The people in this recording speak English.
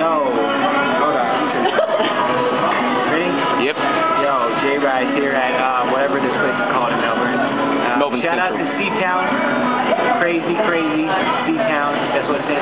hold on. Ready? Yep. Yo, J-Ride here at whatever this place is called in Melbourne. Melbourne Shout out to Central. C-Town. Crazy C-Town. That's what it's